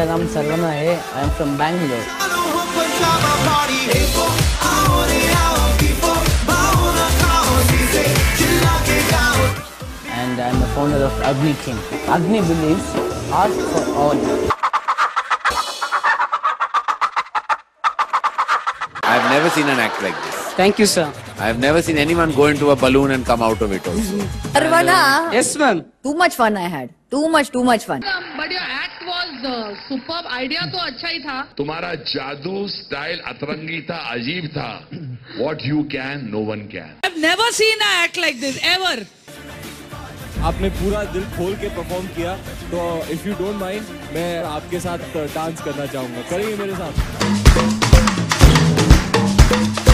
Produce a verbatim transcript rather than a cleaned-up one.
नाम सर्वना है. I am from Bangalore. And I am the founder of Agni King. Agni believes, ask for all. I have never seen an act like this. Thank you, sir. I have never seen anyone go into a balloon and come out of it also. Sarvana. Yes, ma'am. Too much fun I had. Too much, too much fun. But your act was uh, superb. Idea तो अच्छा ही था. तुम्हारा जादू style अतरंगी था, अजीब था. What you can, no one can. I've never seen an act like this ever. आपने पूरा दिल खोल के परफॉर्म किया, तो इफ यू डोंट माइंड मैं आपके साथ डांस करना चाहूंगा. करेंगे मेरे साथ?